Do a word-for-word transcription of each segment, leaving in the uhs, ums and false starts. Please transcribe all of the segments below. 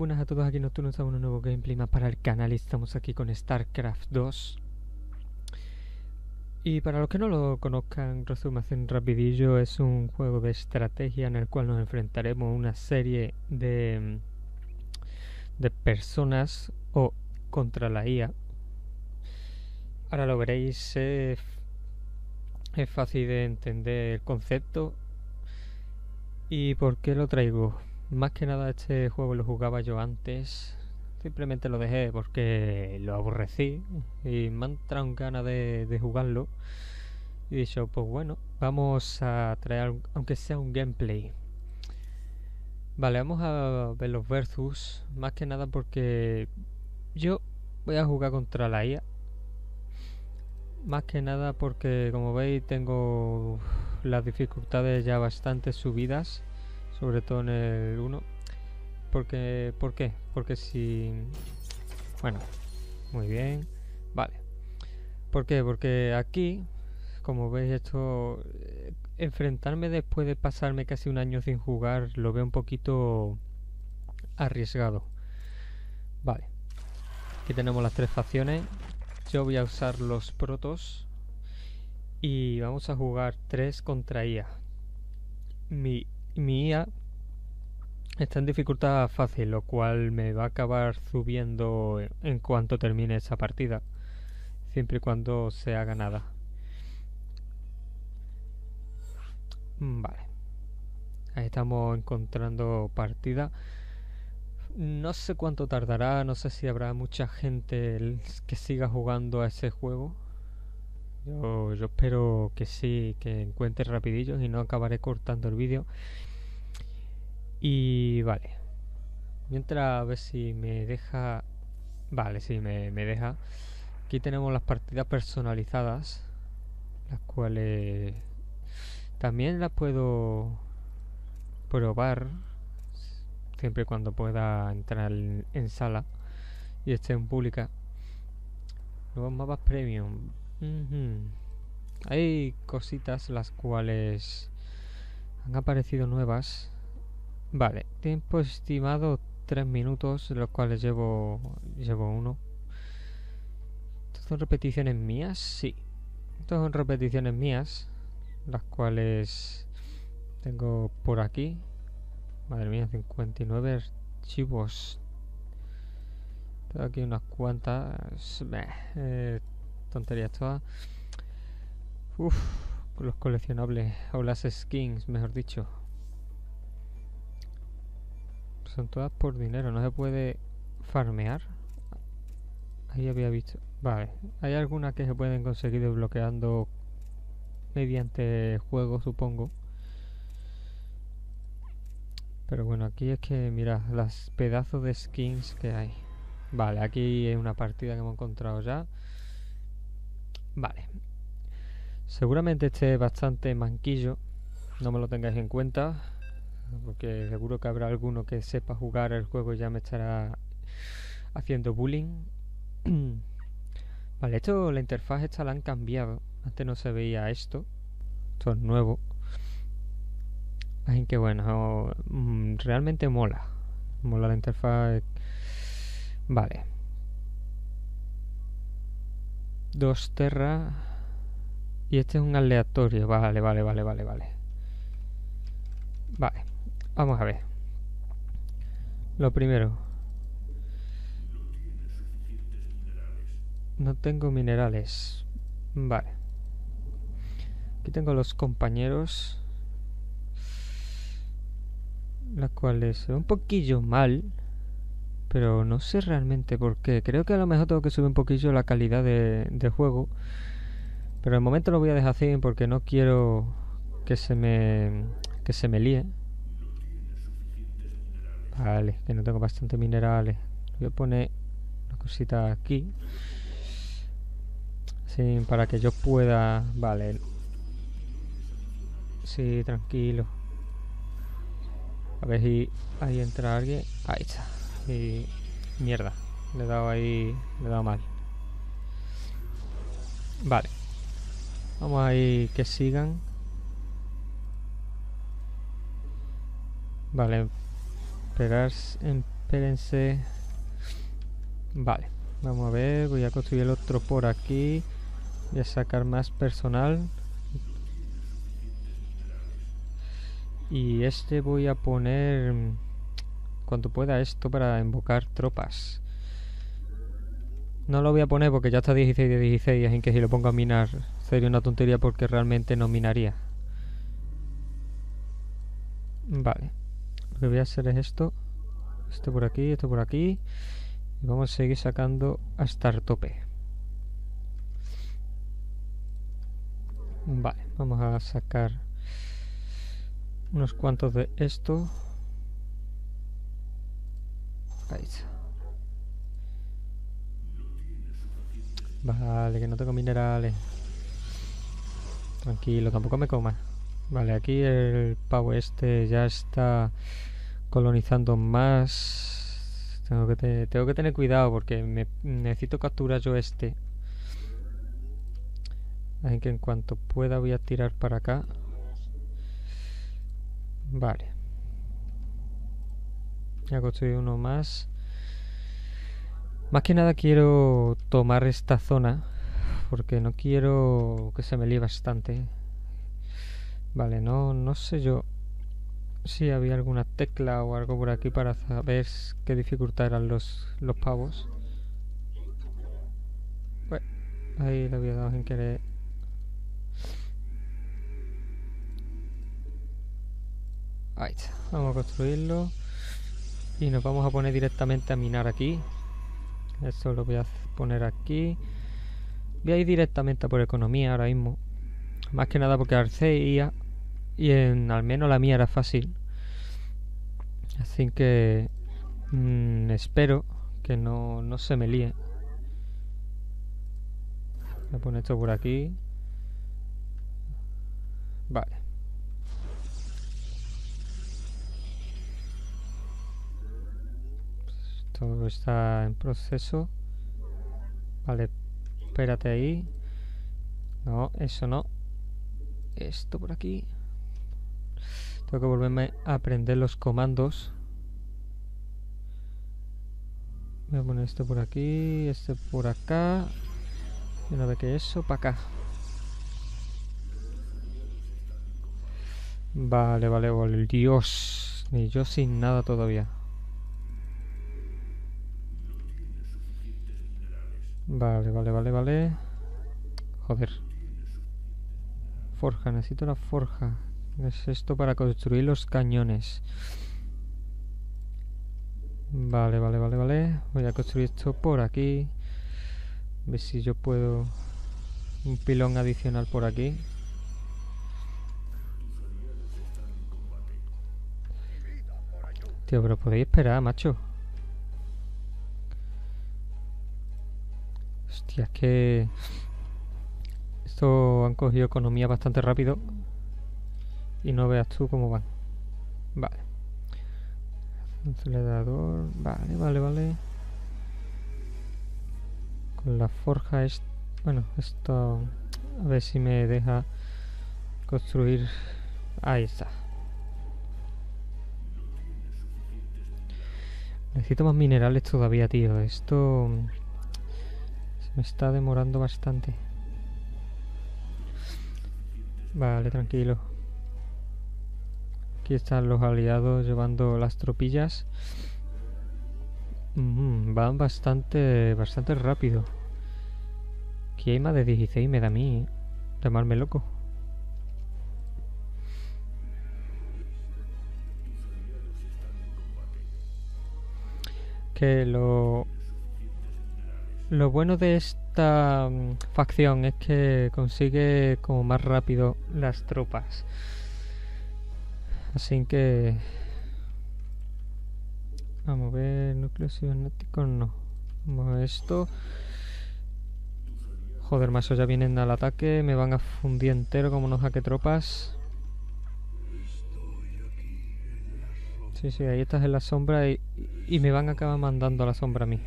buenas a todos, aquí Nocturnos a un nuevo gameplay más para el canal y estamos aquí con StarCraft dos. Y para los que no lo conozcan, resumen rapidillo, es un juego de estrategia en el cual nos enfrentaremos a una serie de, de personas o contra la I A. Ahora lo veréis, eh, es fácil de entender el concepto. ¿Y por qué lo traigo? Más que nada este juego lo jugaba yo antes, simplemente lo dejé porque lo aborrecí y me han entrado ganas de, de jugarlo. Y he dicho, pues bueno, vamos a traer aunque sea un gameplay. Vale, vamos a ver los versus, más que nada porque yo voy a jugar contra la I A. Más que nada porque, como veis, tengo las dificultades ya bastante subidas, sobre todo en el uno. Porque, ¿por qué? Porque si... Bueno, muy bien. Vale. ¿Por qué? Porque aquí, como veis, esto... Eh, enfrentarme después de pasarme casi un año sin jugar, lo veo un poquito arriesgado. Vale. Aquí tenemos las tres facciones. Yo voy a usar los protos. Y vamos a jugar tres contra I A. Mi, mi I A está en dificultad fácil, lo cual me va a acabar subiendo en cuanto termine esa partida, siempre y cuando sea ganada. Vale, ahí estamos encontrando partida. No sé cuánto tardará, no sé si habrá mucha gente que siga jugando a ese juego. Yo, yo espero que sí, que encuentre rapidillo y no acabaré cortando el vídeo. Y vale, mientras a ver si me deja. Vale, sí, me, me deja. Aquí tenemos las partidas personalizadas, las cuales también las puedo probar siempre y cuando pueda entrar en, en sala y esté en pública. Nuevos mapas premium. Uh-huh. Hay cositas las cuales han aparecido nuevas. Vale, tiempo estimado tres minutos, de los cuales llevo llevo uno. ¿Estas son repeticiones mías? Sí. Estas son repeticiones mías, las cuales tengo por aquí. Madre mía, cincuenta y nueve archivos. Tengo aquí unas cuantas. Eh, tonterías todas. Uff, los coleccionables, o las skins, mejor dicho. Son todas por dinero, no se puede farmear. Ahí había visto. Vale, hay algunas que se pueden conseguir desbloqueando mediante juego, supongo. Pero bueno, aquí es que mirad las pedazos de skins que hay. Vale, aquí hay una partida que hemos encontrado ya. Vale. Seguramente esté bastante manquillo, no me lo tengáis en cuenta, porque seguro que habrá alguno que sepa jugar el juego y ya me estará haciendo bullying. Vale, esto, la interfaz esta la han cambiado. Antes no se veía esto. Esto es nuevo. Así que bueno, mm, realmente mola. Mola la interfaz. Vale. Dos Terra. Y este es un aleatorio. Vale, vale, vale, vale, vale. Vale. Vamos a ver. Lo primero. No tengo minerales. Vale. Aquí tengo los compañeros, las cuales se ven un poquillo mal, pero no sé realmente por qué. Creo que a lo mejor tengo que subir un poquillo la calidad de, de juego, pero de momento lo voy a dejar así porque no quiero que se me que se me líe. Vale, que no tengo bastante minerales. Voy a poner una cosita aquí. Sí, para que yo pueda... Vale. Sí, tranquilo. A ver si ahí entra alguien. Ahí está. Y... Mierda. Le he dado ahí... Le he dado mal. Vale. Vamos ahí que sigan. Vale. Esperar, espérense. Vale, vamos a ver. Voy a construir el otro por aquí. Voy a sacar más personal. Y este voy a poner cuando pueda esto para invocar tropas. No lo voy a poner porque ya está dieciséis de dieciséis, así que si lo pongo a minar sería una tontería porque realmente no minaría. Vale, lo que voy a hacer es esto. Esto por aquí, esto por aquí. Y vamos a seguir sacando hasta el tope. Vale, vamos a sacar unos cuantos de esto. Ahí está. Vale, que no tengo minerales. Tranquilo, tampoco me comas. Vale, aquí el pavo este ya está colonizando más. Tengo que, te tengo que tener cuidado porque me necesito capturar yo este. Así que en cuanto pueda voy a tirar para acá. Vale. Voy a construir uno más. Más que nada quiero tomar esta zona porque no quiero que se me líe bastante. Vale, no, no sé yo si había alguna tecla o algo por aquí para saber qué dificultad eran los, los pavos. Bueno, ahí le había dado sin querer. Ahí está. Vamos a construirlo y nos vamos a poner directamente a minar aquí. Esto lo voy a poner aquí. Voy a ir directamente a por economía ahora mismo. Más que nada porque Arceia y en al menos la mía era fácil. Así que mmm, espero que no, no se me líe. Voy a poner esto por aquí. Vale. Esto está en proceso. Vale, espérate ahí. No, eso no. Esto por aquí. Tengo que volverme a aprender los comandos. Voy a poner esto por aquí, este por acá. Y una vez que eso, para acá. Vale, vale, vale. Dios, ni yo sin nada todavía. Vale, vale, vale, vale. Joder. Forja, necesito la forja. Es esto para construir los cañones. Vale, vale, vale, vale. Voy a construir esto por aquí. A ver si yo puedo... un pilón adicional por aquí. Tío, pero podéis esperar, macho. Hostia, es que... esto han cogido economía bastante rápido. Y no veas tú cómo van. Vale. Acelerador. Vale, vale, vale. Con la forja es... bueno, esto... a ver si me deja construir... ahí está. Necesito más minerales todavía, tío. Esto... se me está demorando bastante. Vale, tranquilo. Aquí están los aliados llevando las tropillas. Mm, van bastante bastante rápido. Aquí hay más de dieciséis, me da a mí, ¿eh? Llamarme loco. Que lo... lo bueno de esta um, facción es que consigue como más rápido las tropas. Así que... vamos a ver, núcleos cibernéticos no. Vamos a ver esto. Joder, macho, ya vienen al ataque. Me van a fundir entero como unos jaque tropas. Sí, sí, ahí estás en la sombra y, y me van a acabar mandando a la sombra a mí.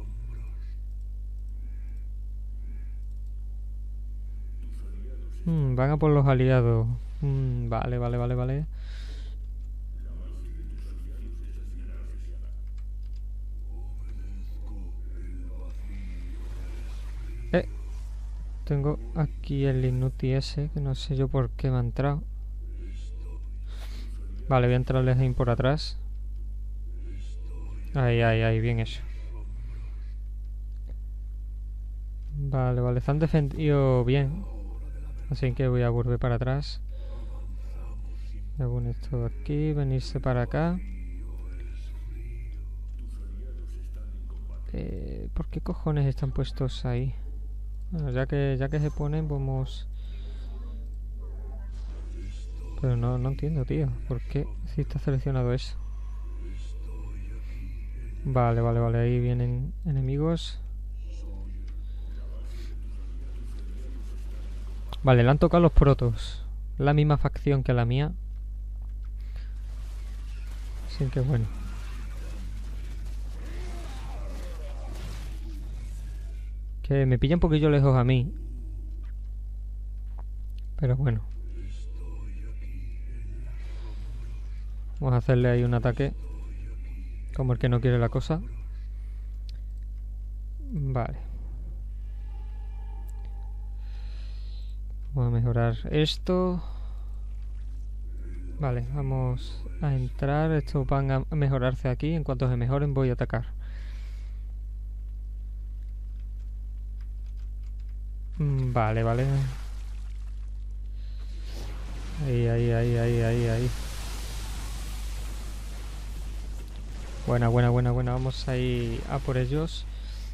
Hmm, van a por los aliados. Hmm, vale, vale, vale, vale. Eh, tengo aquí el Inuti ese, que no sé yo por qué me ha entrado. Vale, voy a entrarles ahí por atrás. Ahí, ahí, ahí, bien hecho. Vale, vale, se han defendido bien. Así que voy a volver para atrás. Voy a poner esto de aquí, venirse para acá. Eh, ¿Por qué cojones están puestos ahí? Bueno, ya que, ya que se ponen, vamos... Pero no, no entiendo, tío. ¿Por qué si está seleccionado eso? Vale, vale, vale. Ahí vienen enemigos. Vale, le han tocado los protos. La misma facción que la mía. Así que bueno. Que me pilla un poquillo lejos a mí. Pero bueno. Vamos a hacerle ahí un ataque. Como el que no quiere la cosa. Vale. Vamos a mejorar esto. Vale, vamos a entrar. Estos van a mejorarse aquí. En cuanto se mejoren voy a atacar. Vale, vale. Ahí, ahí, ahí, ahí, ahí, ahí. Buena, buena, buena, buena. Vamos ahí a por ellos.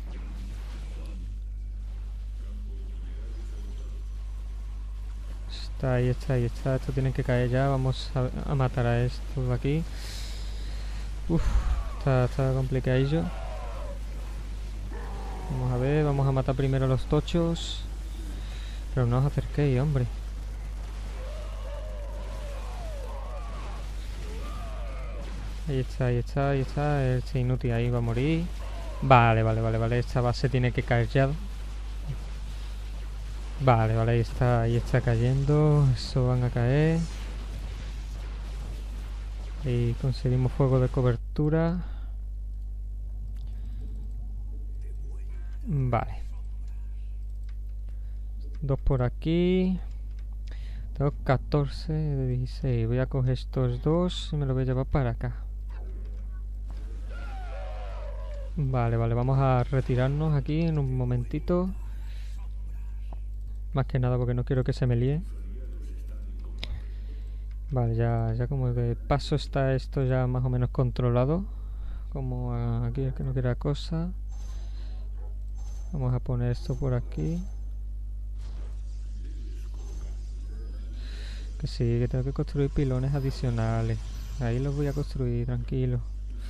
Está ahí, está ahí, está. Esto tienen que caer ya. Vamos a, a matar a estos de aquí. Uf, está, está complicadillo. Vamos a ver, vamos a matar primero a los tochos. Pero no os acerquéis, hombre. Ahí está, ahí está, ahí está. Este inútil ahí va a morir. Vale, vale, vale, vale. Esta base tiene que caer ya. Vale, vale, ahí está, ahí está cayendo. Eso van a caer. Y conseguimos fuego de cobertura. Vale. Dos por aquí. Tengo catorce de dieciséis. Voy a coger estos dos y me los voy a llevar para acá. Vale, vale, vamos a retirarnos aquí en un momentito. Más que nada porque no quiero que se me líe. Vale, ya, ya como de paso está esto ya más o menos controlado. Como aquí el que no quiera cosa. Vamos a poner esto por aquí. Que sí, que tengo que construir pilones adicionales. Ahí los voy a construir, tranquilo.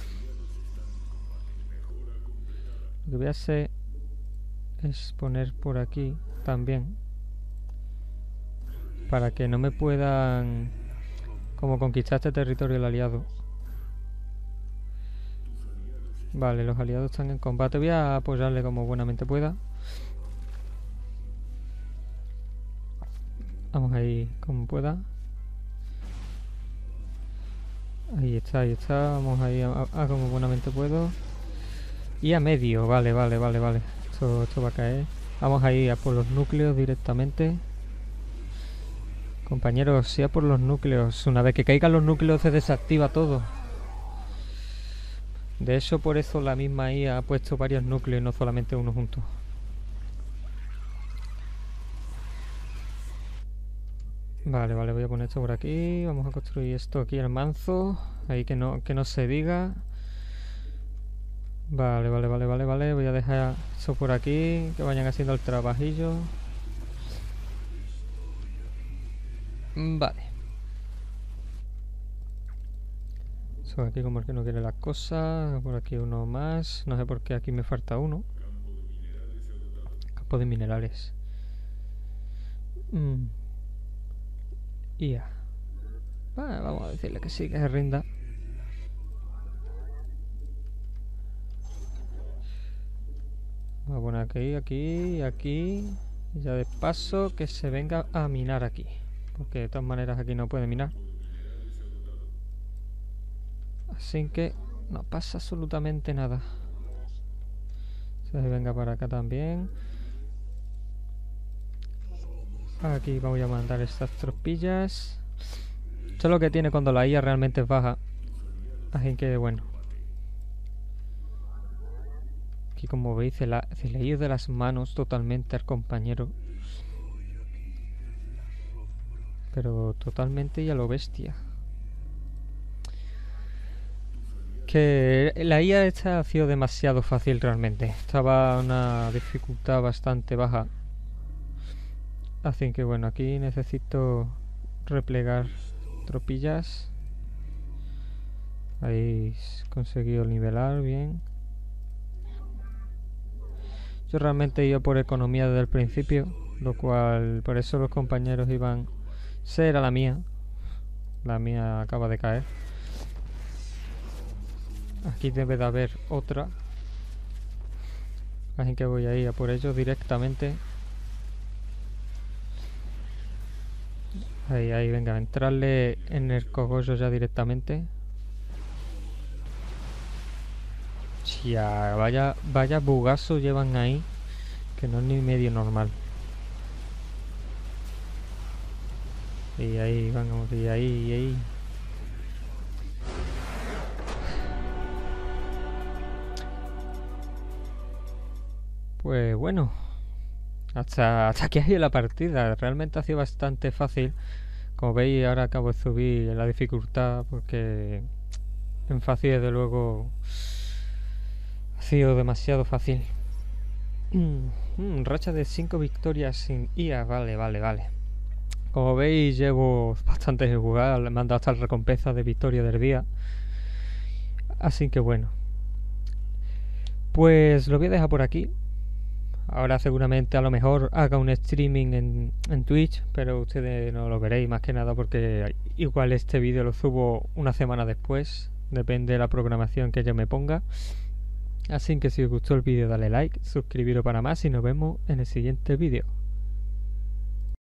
Lo que voy a hacer es poner por aquí también. Para que no me puedan como conquistar este territorio el aliado. Vale, los aliados están en combate. Voy a apoyarle como buenamente pueda. Vamos ahí como pueda. Ahí está, ahí está. Vamos ahí a, a, a como buenamente puedo. Y a medio, vale, vale, vale, vale. Esto, esto va a caer. Vamos ahí a por los núcleos directamente. Compañeros, sí a por los núcleos. Una vez que caigan los núcleos se desactiva todo. De hecho, por eso la misma I A ha puesto varios núcleos y no solamente uno junto. Vale, vale, voy a poner esto por aquí. Vamos a construir esto aquí al manzo. Ahí que no, que no se diga. Vale, vale, vale, vale, vale. Voy a dejar eso por aquí. Que vayan haciendo el trabajillo. Vale. Eso aquí como el que no quiere las cosas. Por aquí uno más. No sé por qué aquí me falta uno. Campo de minerales. Mm. I A. Vale, vamos a decirle que sí, que se rinda. Vamos a poner aquí, aquí, aquí. Y ya de paso que se venga a minar aquí. Porque de todas maneras aquí no puede minar. Así que no pasa absolutamente nada. Se venga para acá también. Aquí voy a mandar estas tropillas. Esto es lo que tiene cuando la I A realmente es baja. Así que bueno. Aquí como veis se, la, se le ha ido de las manos totalmente al compañero. Pero totalmente y a lo bestia. Que la I A esta ha sido demasiado fácil realmente. Estaba a una dificultad bastante baja. Así que bueno, aquí necesito replegar tropillas. Ahí conseguido nivelar bien. Yo realmente iba por economía desde el principio, lo cual por eso los compañeros iban. Esa era la mía. La mía acaba de caer. Aquí debe de haber otra. Así que voy a ir a por ellos directamente. Ahí, ahí, venga, entrarle en el cogollo ya directamente. Ya, vaya, vaya bugazo llevan ahí, que no es ni medio normal. Y ahí, vamos, y ahí, y ahí. Pues bueno, hasta, hasta aquí ha ido la partida. Realmente ha sido bastante fácil. Como veis, ahora acabo de subir la dificultad porque en fácil desde luego ha sido demasiado fácil. Mm, racha de cinco victorias sin I A, vale, vale, vale. Como veis, llevo bastante de jugar, le he mandado hasta la recompensa de victoria del día. Así que bueno, pues lo voy a dejar por aquí. Ahora seguramente a lo mejor haga un streaming en, en Twitch, pero ustedes no lo veréis más que nada porque igual este vídeo lo subo una semana después, depende de la programación que yo me ponga. Así que si os gustó el vídeo dale like, suscribiros para más y nos vemos en el siguiente vídeo.